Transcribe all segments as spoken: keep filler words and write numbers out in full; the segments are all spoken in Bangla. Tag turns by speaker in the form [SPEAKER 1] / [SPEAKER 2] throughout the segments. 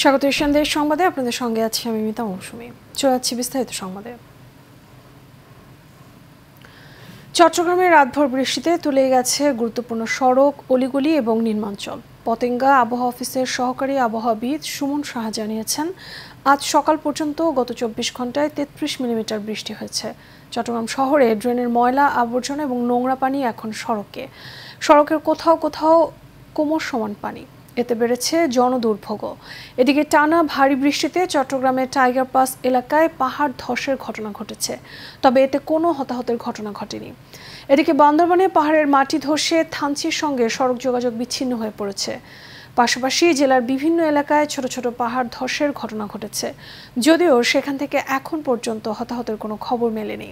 [SPEAKER 1] স্বাগত এশিয়ান দেশ সংবাদে আপনাদের সঙ্গে আছি আমি মিতা মৌসুমী। চলে যাচ্ছি বিস্তারিত সংবাদে। চট্টগ্রামে রাতভর বৃষ্টিতে তলিয়ে গেছে গুরুত্বপূর্ণ সড়ক, অলিগলি এবং নির্মাঞ্চল। পতেঙ্গা আবহাওয়া অফিসের সহকারী আবহাওয়াবিদ সুমন সাহা জানিয়েছেন, আজ সকাল পর্যন্ত গত চব্বিশ ঘন্টায় তেত্রিশ মিলিমিটার বৃষ্টি হয়েছে। চট্টগ্রাম শহরে ড্রেনের ময়লা, আবর্জনা এবং নোংরা পানি এখন সড়কে। সড়কের কোথাও কোথাও কোমর সমান পানি, এতে বেড়েছে জনদুর্ভোগও। এদিকে টানা ভারী বৃষ্টিতে চট্টগ্রামের টাইগার পাস এলাকায় পাহাড় ধসের ঘটনা ঘটেছে, তবে এতে কোনো হতাহতের ঘটনা ঘটেনি। এদিকে বান্দরবানে পাহাড়ের মাটি ধসে থানচির সঙ্গে সড়ক যোগাযোগ বিচ্ছিন্ন হয়ে পড়েছে। পাশাপাশি জেলার বিভিন্ন এলাকায় ছোট ছোট পাহাড় ধসের ঘটনা ঘটেছে, যদিও সেখান থেকে এখন পর্যন্ত হতাহতের কোনো খবর মেলেনি।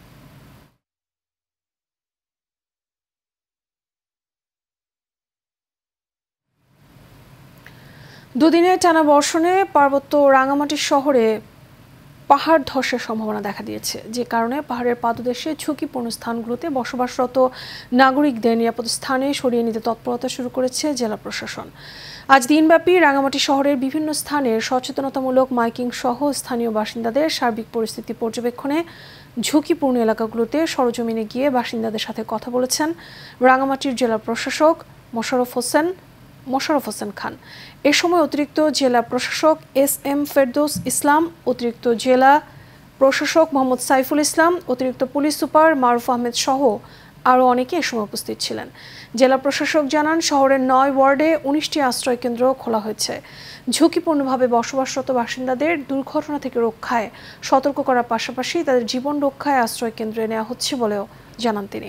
[SPEAKER 1] দুদিনের টানা বর্ষণে পার্বত্য রাঙামাটি শহরে পাহাড় ধসের সম্ভাবনা দেখা দিয়েছে, যে কারণে পাহাড়ের পাদদেশে ঝুঁকিপূর্ণ স্থানগুলোতে বসবাসরত নাগরিকদের নিরাপদ স্থানে সরিয়ে নিতে তৎপরতা শুরু করেছে জেলা প্রশাসন। আজ দিনব্যাপী রাঙামাটি শহরের বিভিন্ন স্থানে সচেতনতামূলক মাইকিং সহ স্থানীয় বাসিন্দাদের সার্বিক পরিস্থিতি পর্যবেক্ষণে ঝুঁকিপূর্ণ এলাকাগুলোতে সরজমিনে গিয়ে বাসিন্দাদের সাথে কথা বলেছেন রাঙামাটির জেলা প্রশাসক মোশাররফ হোসেন মোশাররফ হোসেন খান। এ সময় অতিরিক্ত জেলা প্রশাসক এস এম ফেরদৌস ইসলাম, অতিরিক্ত জেলা প্রশাসক মোহাম্মদ সাইফুল ইসলাম, অতিরিক্ত পুলিশ সুপার মারুফ আহমেদ সহ আরও অনেকে এ সময় উপস্থিত ছিলেন। জেলা প্রশাসক জানান, শহরের নয় ওয়ার্ডে উনিশটি আশ্রয় কেন্দ্র খোলা হয়েছে। ঝুঁকিপূর্ণভাবে বসবাসরত বাসিন্দাদের দুর্ঘটনা থেকে রক্ষায় সতর্ক করার পাশাপাশি তাদের জীবন রক্ষায় আশ্রয় কেন্দ্রে নেওয়া হচ্ছে বলেও জানান তিনি।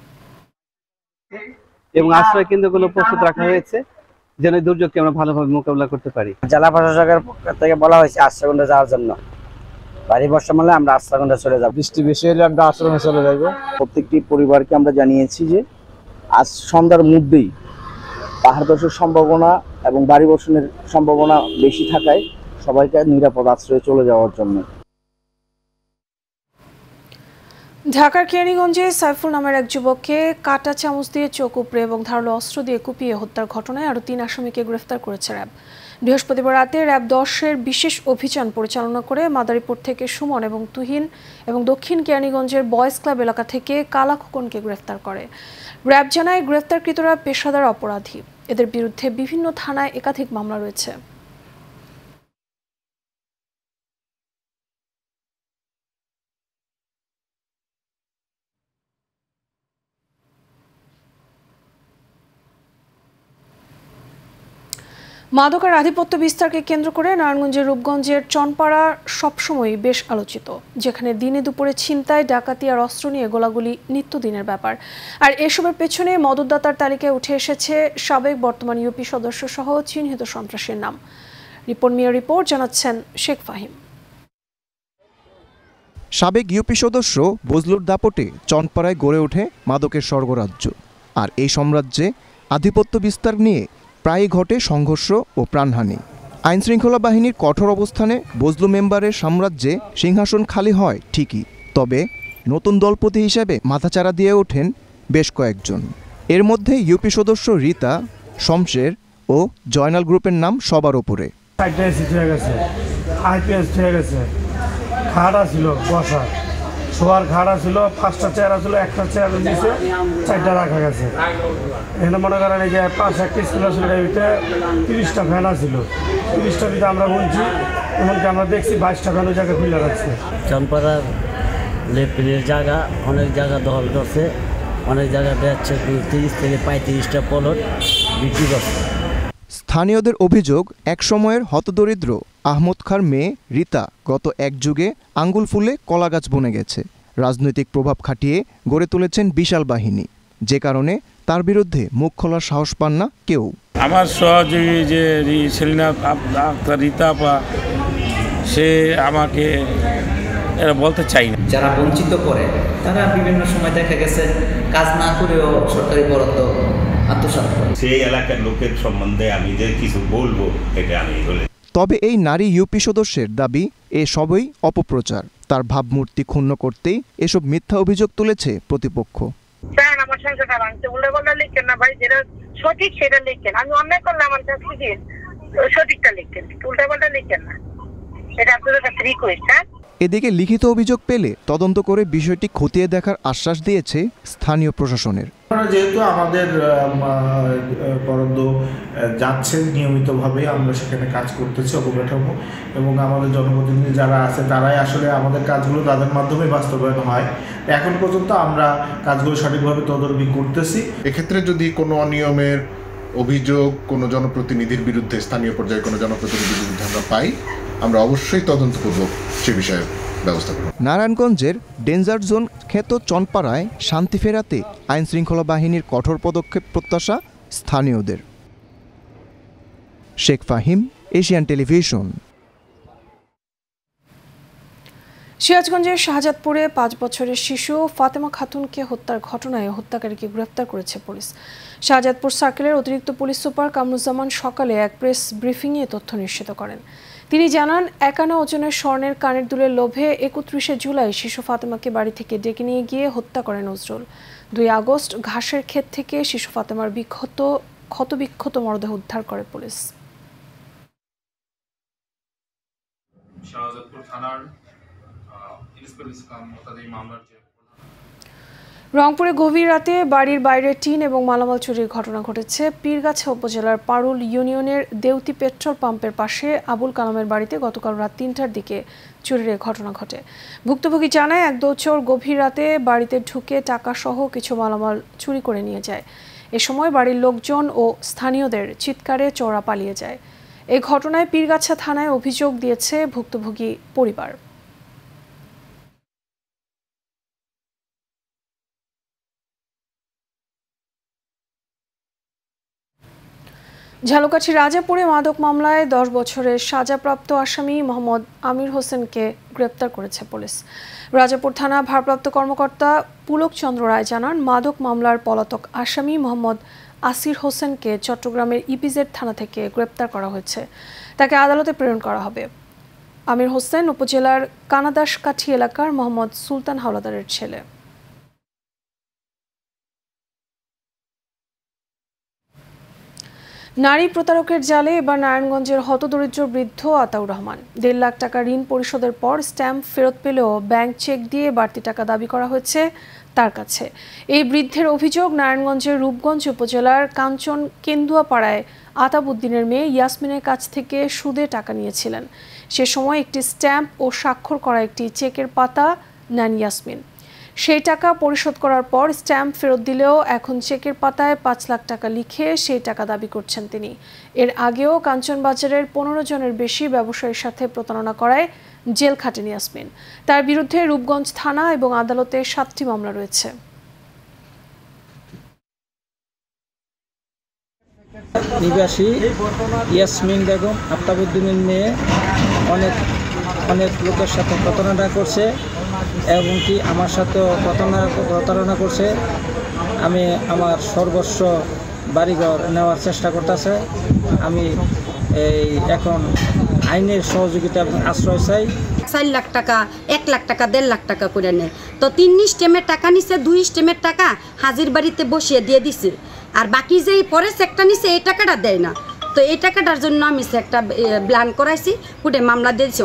[SPEAKER 2] এবং আশ্রয় কেন্দ্রগুলো প্রস্তুত রাখা হয়েছে যেন দুর্যোগকে আমরা ভালোভাবে মোকাবিলা করতে পারি।
[SPEAKER 3] জেলা প্রশাসকের পক্ষ থেকে বলা হয়েছে আশ্রয়কেন্দ্রে যাওয়ার জন্য। ভারী বর্ষা হলে আমরা আশ্রয়কেন্দ্রে চলে যাব,
[SPEAKER 4] বৃষ্টি বেশি হলে আমরা আশ্রমে চলে যাব।
[SPEAKER 5] প্রত্যেকটি পরিবারকে আমরা জানিয়েছি যে আজ সন্ধ্যার মধ্যেই পাহাড় ধসের সম্ভাবনা এবং বাড়ি বর্ষণের সম্ভাবনা বেশি থাকায় সবাইকে নিরাপদ আশ্রয়ে চলে যাওয়ার জন্য।
[SPEAKER 1] ঢাকার কেরানীগঞ্জে সাইফুল নামের এক যুবককে কাঁটা চামচ দিয়ে চোখ উপড়ে এবং ধারালো অস্ত্র দিয়ে কুপিয়ে হত্যার ঘটনায় আরও তিন আসামিকে গ্রেফতার করেছে র্যাব। বৃহস্পতিবার রাতে র্যাব দশের বিশেষ অভিযান পরিচালনা করে মাদারীপুর থেকে সুমন এবং তুহিন এবং দক্ষিণ কেরানীগঞ্জের বয়েজ ক্লাব এলাকা থেকে কালা খোকনকে গ্রেফতার করে। র্যাব জানায়, গ্রেফতারকৃতরা পেশাদার অপরাধী। এদের বিরুদ্ধে বিভিন্ন থানায় একাধিক মামলা রয়েছে। মাদকের আধিপত্য বিস্তারকে কেন্দ্র করে নারায়ণগঞ্জের রূপগঞ্জের চনপাড়া সবসময় বেশ আলোচিত, যেখানে দিনে দুপুরে ছিনতাই, ডাকাতি আর অস্ত্র নিয়ে গোলাগুলি নিত্যদিনের ব্যাপার। আর এসবের পেছনে মদতদাতার তালিকায় উঠে এসেছে সাবেক বর্তমান ইউপি সদস্য সহ চিহ্নিত সন্ত্রাসীর নাম। রিপন মিয়া রিপোর্ট জানাচ্ছেন শেখ ফাহিম।
[SPEAKER 6] সাবেক ইউপি সদস্য বজলুর দাপটে চনপাড়ায় গড়ে ওঠে মাদকের স্বর্গরাজ্য। আর এই সাম্রাজ্যে আধিপত্য বিস্তার নিয়ে প্রায়ই ঘটে সংঘর্ষ ও প্রাণহানি। আইনশৃঙ্খলা বাহিনীর কঠোর অবস্থানে বজলু মেম্বারের সাম্রাজ্যে সিংহাসন খালি হয় ঠিকই, তবে নতুন দলপতি হিসেবে মাথাচাড়া দিয়ে ওঠেন বেশ কয়েকজন। এর মধ্যে ইউপি সদস্য রীতা, শমশের ও জয়নাল গ্রুপের নাম সবার ওপরে।
[SPEAKER 7] খাড়া ছিল বসা, শোয়ার খাড়া ছিল, পাঁচটা চেয়ারা ছিল, একটা চেয়ারের নিচে চারটা রাখা গেছে। এখানে মনে করেন এই যে পাঁচ একটা স্কুল ছিল, এর ভিতরে তিরিশটা ফ্যান ছিল, তিরিশটার ভিতরে আমরা বলছি এমনকি আমরা দেখছি বাইশটা ফ্যান ওই জায়গায় খুলে রাখছে।
[SPEAKER 8] চনপাড়ার লেপিলের জায়গা অনেক জায়গা দখল করছে, অনেক জায়গা বেড়াচ্ছে তিরিশ থেকে পঁয়ত্রিশটা প্লট বিক্রি করছে।
[SPEAKER 6] স্থানীয়দের অভিযোগ, একসময়ের হতদরিদ্র আহমদ খাঁর মেয়ে রীতা গত এক যুগে আঙ্গুল ফুলে কলাগাছ বনে গেছে। রাজনৈতিক প্রভাব খাটিয়ে গড়ে তুলেছেন বিশাল বাহিনী, যে কারণে তার বিরুদ্ধে মুখ খোলার সাহস পান না কেউ।
[SPEAKER 9] আমার সহযোগী যে সেলিনা রীতা আপা, সে আমাকে এরা বলতে চাই না।
[SPEAKER 10] যারা বঞ্চিত করে তারা বিভিন্ন সময় দেখা গেছে কাজ না করেও সরকারি বরাদ্দ আত্মসাৎ করে।
[SPEAKER 11] সেই এলাকার লোকের সম্বন্ধে আমি যে কিছু বলবো এটা আমি বলে।
[SPEAKER 6] তবে এই নারী ইউপি সদস্যের দাবি, এ সবই অপপ্রচার। তার ভাবমূর্তি ক্ষুণ্ণ করতেই এসব মিথ্যা অভিযোগ তুলেছে প্রতিপক্ষ।
[SPEAKER 12] আমার সংসার লিখেন না ভাই, যেটা সঠিক সেটা লিখেন। আমি অন্যায় করলে আমার কাছে সঠিকটা লিখেন, উল্টাপাল্টা লিখেন না। এটা আপনাদের কাছে রিকোয়েস্ট। হ্যাঁ,
[SPEAKER 6] এদিকে লিখিত অভিযোগ পেলে তদন্ত করে বিষয়টি খতিয়ে দেখার আশ্বাস দিয়েছে স্থানীয় প্রশাসনের।
[SPEAKER 13] যেহেতু আমাদের বরাদ্দ যাচ্ছে নিয়মিতভাবে, আমরা সেখানে কাজ করতেছি অবকাঠামো, এবং আমাদের জনপ্রতিনিধি যারা আছে তারাই আসলে আমাদের কাজগুলো তাদের মাধ্যমে বাস্তবায়ন হয়। এখন পর্যন্ত আমরা কাজগুলো সঠিকভাবে তদারকি করতেছি।
[SPEAKER 14] এক্ষেত্রে যদি কোনো অনিয়মের অভিযোগ কোনো জনপ্রতিনিধির বিরুদ্ধে, স্থানীয় পর্যায়ে কোনো জনপ্রতিনিধির বিরুদ্ধে আমরা পাই, আমরা অবশ্যই তদন্ত করব, সে বিষয়ে ব্যবস্থা করব।
[SPEAKER 6] নারায়ণগঞ্জের ডেঞ্জার জোন খ্যাত চনপাড়ায় শান্তি ফেরাতে আইন শৃঙ্খলা বাহিনীর কঠোর পদক্ষেপ প্রত্যাশা স্থানীয়দের। Sheikh Fahim, Asian television.
[SPEAKER 1] সিরাজগঞ্জের শাহজাদপুরে পাঁচ বছরের শিশু ফাতেমা খাতুনকে হত্যার ঘটনায় হত্যাকারীকে গ্রেফতার করেছে পুলিশ। শাহজাদপুর সার্কেলের অতিরিক্ত পুলিশ সুপার কামরুজ্জামান সকালে এক প্রেস ব্রিফিংয়ে তথ্য নিশ্চিত করেন। তিনি জানান, একানা ওজনের স্বর্ণের কানের দুলের লোভে একত্রিশে জুলাই শিশু ফাতেমাকে বাড়ি থেকে ডেকে নিয়ে গিয়ে হত্যা করে নজরুল। দুই আগস্ট ঘাসের ক্ষেত থেকে শিশু ফাতেমার বিক্ষত ক্ষতবিক্ষত মরদেহ উদ্ধার করে পুলিশ।
[SPEAKER 15] শাহজাদপুর থানার ইন্সপেক্টর ইসলাম মোতাদি মামলার যে
[SPEAKER 1] রংপুরে গভীর রাতে বাড়ির বাইরে টিন এবং মালামাল চুরির ঘটনা ঘটেছে। পীরগাছা উপজেলার পারুল ইউনিয়নের দেউতি পেট্রোল পাম্পের পাশে আবুল কালামের বাড়িতে গতকাল রাত তিনটার দিকে চুরির ঘটনা ঘটে। ভুক্তভোগী জানায়, এক দোচর গভীর রাতে বাড়িতে ঢুকে টাকা সহ কিছু মালামাল চুরি করে নিয়ে যায়। এ সময় বাড়ির লোকজন ও স্থানীয়দের চিৎকারে চোরা পালিয়ে যায়। এই ঘটনায় পীরগাছা থানায় অভিযোগ দিয়েছে ভুক্তভোগী পরিবার। ঝালকাঠি রাজাপুরে মাদক মামলায় দশ বছরের সাজাপ্রাপ্ত আসামি মোহাম্মদ আমির হোসেনকে গ্রেপ্তার করেছে পুলিশ। রাজাপুর থানা ভারপ্রাপ্ত কর্মকর্তা পুলক চন্দ্র রায় জানান, মাদক মামলার পলাতক আসামি মোহাম্মদ আসির হোসেনকে চট্টগ্রামের ইপিজেড থানা থেকে গ্রেপ্তার করা হয়েছে। তাকে আদালতে প্রেরণ করা হবে। আমির হোসেন উপজেলার কানাদাসকাঠি এলাকার মোহাম্মদ সুলতান হাওলাদারের ছেলে। নারী প্রতারকের জালে এবার নারায়ণগঞ্জের হতদরিদ্র বৃদ্ধ আতাউর রহমান। দেড় লাখ টাকা ঋণ পরিশোধের পর স্ট্যাম্প ফেরত পেলেও ব্যাংক চেক দিয়ে বাড়তি টাকা দাবি করা হয়েছে তার কাছে। এই বৃদ্ধের অভিযোগ, নারায়ণগঞ্জের রূপগঞ্জ উপজেলার কাঞ্চন কেন্দুয়াপাড়ায় আতাবউদ্দিনের মেয়ে ইয়াসমিনের কাছ থেকে সুদে টাকা নিয়েছিলেন। সে সময় একটি স্ট্যাম্প ও স্বাক্ষর করা একটি চেকের পাতা নেন ইয়াসমিন। সেই টাকা পরিশোধ করার পর স্ট্যাম্প ফেরত দিলেও এখন চেকের পাতায় পাঁচ লাখ টাকা লিখে সেই টাকা দাবি করছেন তিনি। এর আগেও কাঞ্চনবাজারের পনেরো জনের বেশি ব্যবসায়ীর সাথে প্রতারণা করায় জেল খাটেন ইয়াসমিন। তার বিরুদ্ধে রূপগঞ্জ থানা এবং আদালতে সাতটি মামলা রয়েছে।
[SPEAKER 16] নিবাসী ইয়াসমিন বেগম আফতাবউদ্দিনের মেয়ে অনেক অনেক লোকের সাথে প্রতারণা করছে এবং কি আমার সাথেও প্রতারণা প্রতারণা করছে। আমি আমার সর্বস্ব বাড়িঘর নেওয়ার চেষ্টা করতেছে। আমি এই এখন আইনের সহযোগিতা এবং আশ্রয় চাই।
[SPEAKER 17] চার লাখ টাকা, এক লাখ টাকা, দেড় লাখ টাকা করে নেয়। তো তিন স্টেমের টাকা নিছে, দুই স্টেমের টাকা হাজির বাড়িতে বসিয়ে দিয়ে দিছে, আর বাকি যে পরে চেকটা নিছে এই টাকাটা দেয় না। তো এই টাকাটার জন্য আমি একটা ব্লান করাইছি, পুটে মামলা দিয়েছি।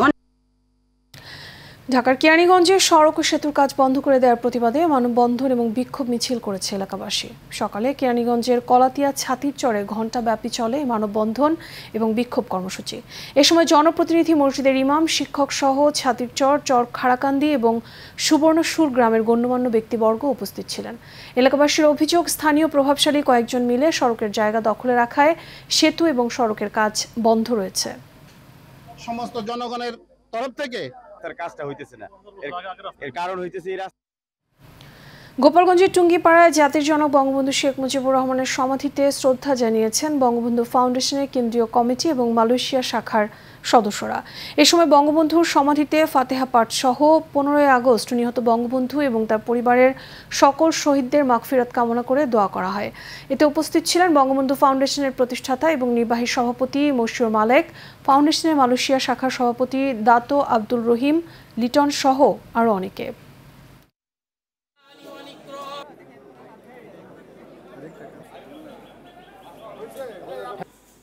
[SPEAKER 1] ঢাকার কেরানীগঞ্জে সড়ক ও সেতুর কাজ বন্ধ করে দেওয়ার প্রতিবাদে মানববন্ধন এবং বিক্ষোভ মিছিল করেছে এলাকাবাসী। সকালে কেরানীগঞ্জের কলাতিয়া ছাতির চরে ঘণ্টাব্যাপী চলে মানববন্ধন এবং বিক্ষোভ কর্মসূচি। এ সময় জনপ্রতিনিধি, মসজিদের ইমাম, শিক্ষক সহ ছাতির চর, চর খাড়াকান্দি এবং সুবর্ণসুর গ্রামের গণ্যমান্য ব্যক্তিবর্গ উপস্থিত ছিলেন। এলাকাবাসীর অভিযোগ, স্থানীয় প্রভাবশালী কয়েকজন মিলে সড়কের জায়গা দখলে রাখায় সেতু এবং সড়কের কাজ বন্ধ রয়েছে।
[SPEAKER 18] সমস্ত জনগণের তরফ থেকে কাজটা হইতেছে না, এর কারণ হইতেছে এই রাস্তা।
[SPEAKER 1] গোপালগঞ্জের টুঙ্গিপাড়ায় জাতির জনক বঙ্গবন্ধু শেখ মুজিবুর রহমানের সমাধিতে শ্রদ্ধা জানিয়েছেন বঙ্গবন্ধু ফাউন্ডেশনের কেন্দ্রীয় কমিটি এবং মালয়েশিয়া শাখার সদস্যরা। এ সময় বঙ্গবন্ধুর সমাধিতে ফাতেহা পাঠ সহ পনেরোই আগস্ট নিহত বঙ্গবন্ধু এবং তার পরিবারের সকল শহীদদের মাগফিরাত কামনা করে দোয়া করা হয়। এতে উপস্থিত ছিলেন বঙ্গবন্ধু ফাউন্ডেশনের প্রতিষ্ঠাতা এবং নির্বাহী সভাপতি মশিউর মালেক, ফাউন্ডেশনের মালয়েশিয়া শাখার সভাপতি দাতো আব্দুল রহিম লিটন সহ আরও অনেকে।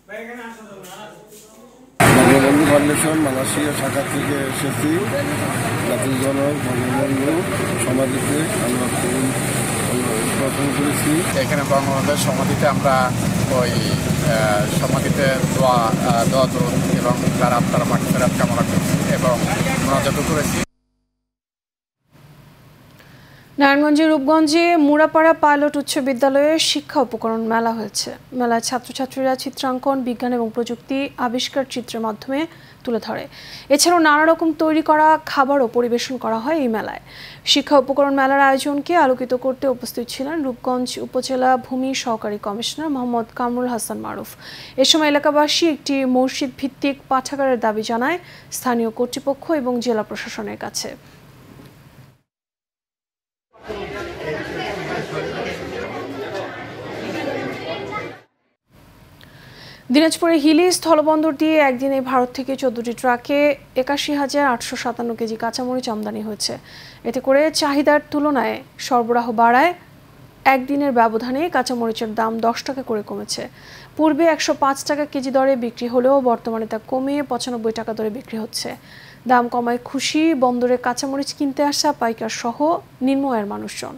[SPEAKER 19] বঙ্গবন্ধু ফাউন্ডেশন মালয়েশিয়া শাখা থেকে এসেছি। জাতির জনক বঙ্গবন্ধু সমাধিতে আমরা ফুল উদ্বোধন করেছি।
[SPEAKER 20] এখানে বঙ্গবন্ধুর সমাধিতে আমরা ওই সমাধিতে দোয়া দোয়া দরুদ এবং তার আত্মার মাগফিরাত কামনা করছি এবং মোনাজাত করেছি।
[SPEAKER 1] নারায়ণগঞ্জের রূপগঞ্জে মুড়াপাড়া পাইলট উচ্চ বিদ্যালয়ে শিক্ষা উপকরণ মেলা হয়েছে। মেলায় ছাত্রছাত্রীরা চিত্রাঙ্কন, বিজ্ঞান এবং প্রযুক্তি আবিষ্কার চিত্রের মাধ্যমে তুলে ধরে। এছাড়াও নানা রকম তৈরি করা খাবারও পরিবেশন করা হয় এই মেলায়। শিক্ষা উপকরণ মেলার আয়োজনকে আলোকিত করতে উপস্থিত ছিলেন রূপগঞ্জ উপজেলা ভূমি সহকারী কমিশনার মোহাম্মদ কামরুল হাসান মারুফ। এ সময় এলাকাবাসী একটি মসজিদ ভিত্তিক পাঠাগারের দাবি জানায় স্থানীয় কর্তৃপক্ষ এবং জেলা প্রশাসনের কাছে। দিনাজপুরে হিলি স্থলবন্দর দিয়ে একদিনে ভারত থেকে চোদ্দটি ট্রাকে একাশি হাজার আটশো সাতান্ন কেজি কাঁচামরিচ আমদানি হয়েছে। এতে করে চাহিদার তুলনায় সরবরাহ বাড়ায় একদিনের ব্যবধানে কাঁচামরিচের দাম দশ টাকা করে কমেছে। পূর্বে একশো পাঁচ টাকা কেজি দরে বিক্রি হলেও বর্তমানে তা কমে পঁচানব্বই টাকা দরে বিক্রি হচ্ছে। দাম কমায় খুশি বন্দরে কাঁচামরিচ কিনতে আসা পাইকার সহ নিম্ন আয়ের মানুষজন।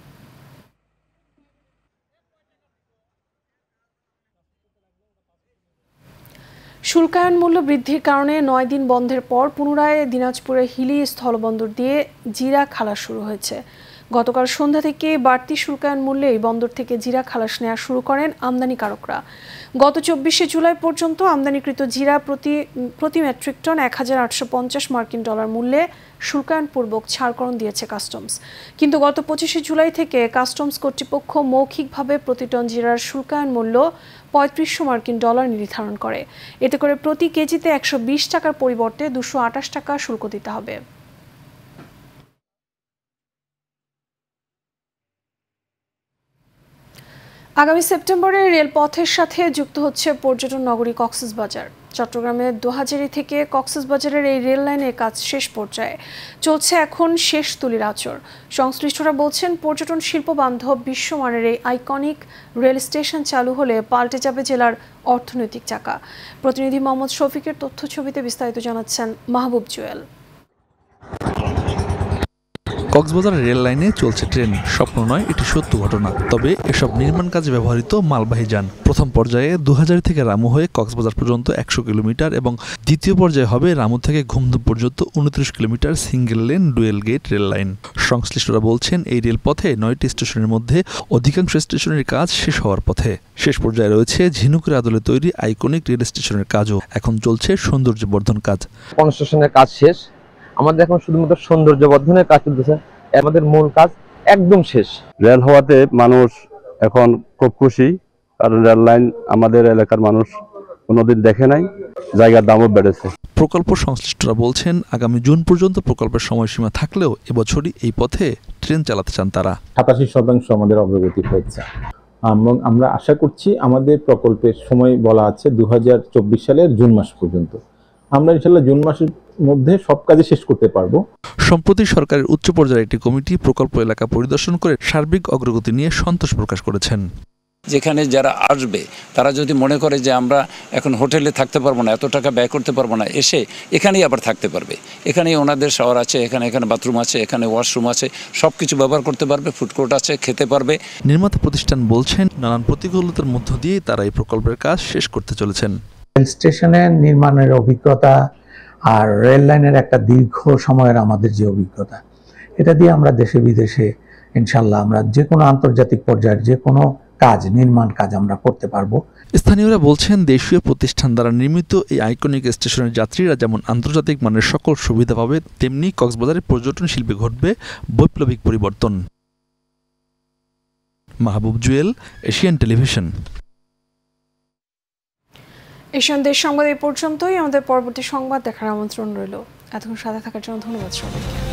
[SPEAKER 1] শুল্কায়ন মূল্য বৃদ্ধির কারণে নয় দিন বন্ধের পর পুনরায় দিনাজপুরের হিলি স্থলবন্দর দিয়ে জিরা খালাস শুরু হয়েছে। গতকাল সন্ধ্যা থেকে বাড়তি শুল্কায়ন মূল্যে এই বন্দর থেকে জিরা খালাস নেওয়া শুরু করেন আমদানিকারকরা। গত চব্বিশে জুলাই পর্যন্ত আমদানিকৃত জিরা প্রতি প্রতি মেট্রিক টন এক হাজার আটশো পঞ্চাশ মার্কিন ডলার মূল্যে শুল্কায়নপূর্বক ছাড়করণ দিয়েছে কাস্টমস। কিন্তু গত পঁচিশে জুলাই থেকে কাস্টমস কর্তৃপক্ষ মৌখিকভাবে প্রতি টন জিরার শুল্কায়ন মূল্য পঁয়ত্রিশশো মার্কিন ডলার নির্ধারণ করে। এতে করে প্রতি কেজিতে একশো বিশ টাকার পরিবর্তে দুশো আটাশ টাকা শুল্ক দিতে হবে। আগামী সেপ্টেম্বরে রেলপথের সাথে যুক্ত হচ্ছে পর্যটন নগরী কক্সবাজার। চট্টগ্রামের দোহাজারী থেকে কক্সবাজারের এই রেল লাইনের কাজ শেষ পর্যায়ে, চলছে এখন শেষ তুলির আঁচড়। সংশ্লিষ্টরা বলছেন, পর্যটন শিল্প বান্ধব বিশ্বমানের এই আইকনিক রেল স্টেশন চালু হলে পাল্টে যাবে জেলার অর্থনৈতিক চাকা। প্রতিনিধি মোহাম্মদ শফিকের তথ্য ছবিতে বিস্তারিত জানাচ্ছেন মাহবুব জুয়েল।
[SPEAKER 21] কক্সবাজার রেল লাইনে চলছে ট্রেন, স্বপ্ন নয়, এটি সত্য ঘটনা। তবে এসব নির্মাণ কাজে ব্যবহৃত মালবাহী যান প্রথম পর্যায়ে দুহাজার থেকে রামু হয়ে কক্সবাজার পর্যন্ত একশো কিলোমিটার এবং দ্বিতীয় পর্যায়ে হবে রামু থেকে ঘুমদুম পর্যন্ত উনত্রিশ kilometre single lane dual gauge rail line. সংশ্লিষ্টরা বলছেন, এই রেলপথে নয়টি স্টেশনের মধ্যে অধিকাংশ স্টেশনের কাজ শেষ হওয়ার পথে। শেষ পর্যায়ে রয়েছে ঝিনুকের আদলে তৈরি আইকনিক রেল স্টেশনের কাজও। এখন চলছে সৌন্দর্য বর্ধন কাজ।
[SPEAKER 22] কনস্ট্রাকশনের কাজ শেষ, আমাদের এখন শুধুমাত্র সৌন্দর্য বর্ধনের কাজ চলতেছে। আমাদের মূল কাজ একদম শেষ।
[SPEAKER 23] রেল হওয়াতে মানুষ এখন খুব খুশি, কারণ রেল লাইন আমাদের এলাকার মানুষ কোনোদিন দেখে নাই, জায়গার দামও বেড়েছে।
[SPEAKER 21] প্রকল্প সংশ্লিষ্টরা বলছেন, আগামী জুন পর্যন্ত প্রকল্পের সময়সীমা থাকলেও এবছরই এই পথে ট্রেন চালাতে চান তারা।
[SPEAKER 24] সাতাশি শতাংশ আমাদের অগ্রগতি হয়েছে এবং আমরা আশা করছি আমাদের প্রকল্পের সময় বলা আছে দু হাজার চব্বিশ সালের জুন মাস পর্যন্ত। আমরা ইনশাল্লাহ জুন মাসের মধ্যে সব কাজে শেষ করতে পারবো।
[SPEAKER 21] সম্প্রতি সরকারের উচ্চ পর্যায়ের একটি কমিটি প্রকল্প এলাকা পরিদর্শন করে সার্বিক অগ্রগতি নিয়ে সন্তোষ প্রকাশ করেছেন।
[SPEAKER 25] যেখানে যারা আসবে তারা যদি মনে করে যে আমরা এখন হোটেলে থাকতে পারবো না, এত টাকা ব্যয় করতে পারবো না, এসে এখানেই আবার থাকতে পারবে। এখানেই ওনাদের শাওয়ার আছে, এখানে এখানে বাথরুম আছে, এখানে ওয়াশরুম আছে, সব কিছু ব্যবহার করতে পারবে, ফুডকোর্ট আছে, খেতে পারবে।
[SPEAKER 21] নির্মাতা প্রতিষ্ঠান বলছেন, নানান প্রতিকূলতার মধ্য দিয়ে তারা এই প্রকল্পের কাজ শেষ করতে চলেছেন।
[SPEAKER 26] রেল স্টেশনের নির্মাণের অভিজ্ঞতা আর রেল লাইনের একটা দীর্ঘ সময়ের আমাদের যে অভিজ্ঞতা, এটা দিয়ে আমরা দেশে বিদেশে ইনশাল্লাহ আমরা যে কোনো আন্তর্জাতিক পর্যায়ের যে কোনো কাজ, নির্মাণ কাজ আমরা করতে পারবো।
[SPEAKER 21] স্থানীয়রা বলছেন, দেশীয় প্রতিষ্ঠান দ্বারা নির্মিত এই আইকনিক স্টেশনের যাত্রীরা যেমন আন্তর্জাতিক মানের সকল সুবিধা পাবে, তেমনি কক্সবাজারের পর্যটন শিল্পে ঘটবে বৈপ্লবিক পরিবর্তন। Mahbub Jewel, Asian television.
[SPEAKER 1] Asian দেশ সংবাদ এই পর্যন্তই। আমাদের পরবর্তী সংবাদ দেখার আমন্ত্রণ রইল। এতক্ষণ সাথে থাকার জন্য ধন্যবাদ সবাইকে।